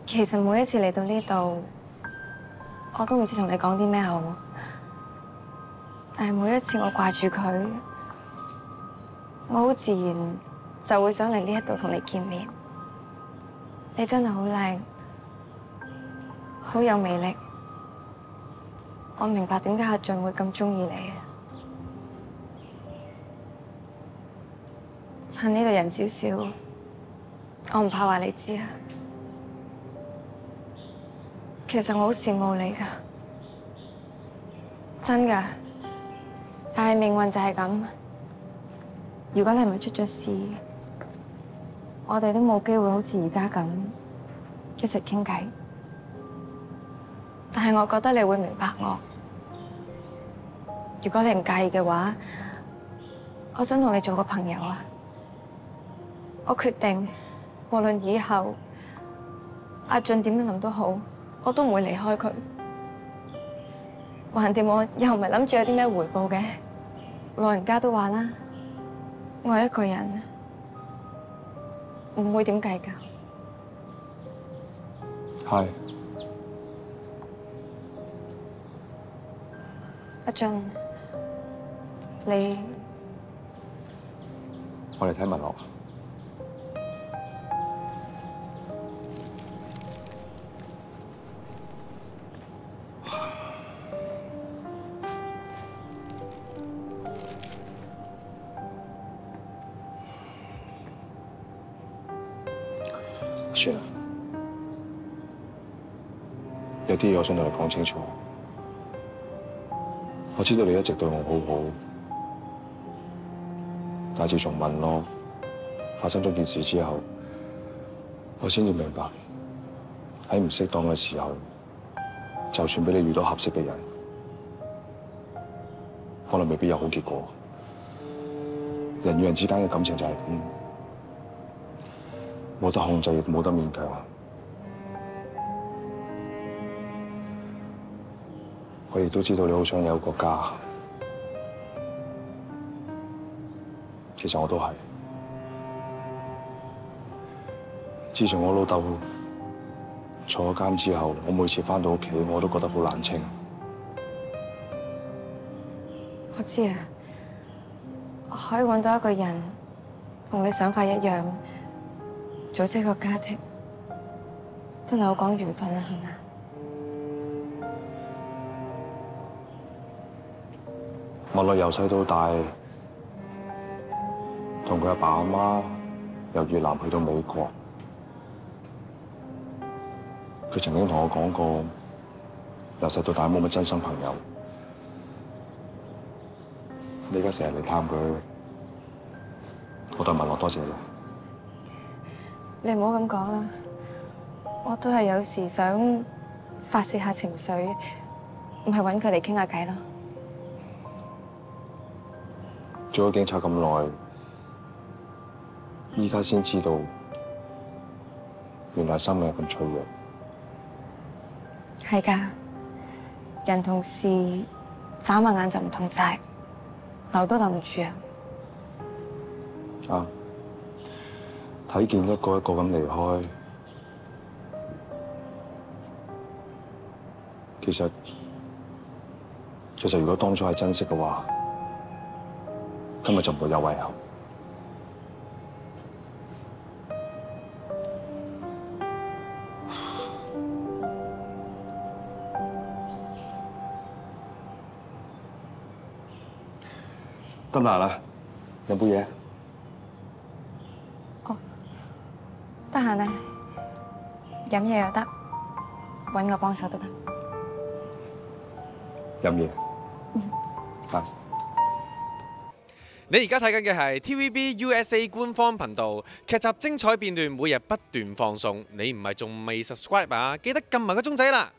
其實每一次嚟到呢度，我都唔知同你講啲咩好。但係每一次我掛住佢，我好自然就會想嚟呢一度同你見面。你真係好靚，好有魅力。我明白點解阿俊會咁中意你。趁呢度人少少，我唔怕話你知啊。其實我好羨慕你㗎，真㗎。但係命運就係咁，如果你唔係出咗事，我哋都冇機會好似而家咁一直傾偈。但係我覺得你會明白我。如果你唔介意嘅話，我想同你做個朋友啊。我決定，無論以後阿俊點樣諗都好，我都唔會離開佢。橫掂我又唔係諗住有啲咩回報嘅。老人家都話啦，愛一個人唔會點計㗎。 係。 阿俊，你我哋睇文樂。算啦，有啲嘢我想同你講清楚。我知道你一直對我好好，但係自從文樂發生咗件事之後，我先至明白喺唔適當嘅時候，就算俾你遇到合適嘅人，可能未必有好結果。人與人之間嘅感情就係咁。冇得控制，亦冇得勉強。我亦都知道你好想有一個家，其實我都係。自從我老豆坐咗監之後，我每次返到屋企，我都覺得好冷清。 我知啊，我可以揾到一個人同你想法一樣。組織個家庭真係好講緣分啦，係咪？ 文樂由細到大，同佢阿爸阿媽由越南去到美國，佢曾經同我講過，由細到大冇乜真心朋友。你而家成日嚟探佢，我對文樂多謝你。 你唔好咁講啦，我都係有時想發泄下情緒，唔係揾佢嚟傾下偈咯。 做咗警察咁耐，依家先知道，原來生命咁脆弱。 係㗎，人同事眨下眼就唔同晒，留都留唔住啊。 啊！睇見一個一個咁離開，其實如果當初係珍惜嘅話，今日就唔會有遺憾。得唔得啦？飲杯嘢。 得閒咧，飲嘢又得，揾我幫手都得。 飲嘢。啊！ 你而家睇緊嘅係 TVB USA 官方頻道，劇集精彩片段每日不斷放送。你唔係仲未 subscribe 啊？記得撳埋個鐘仔啦！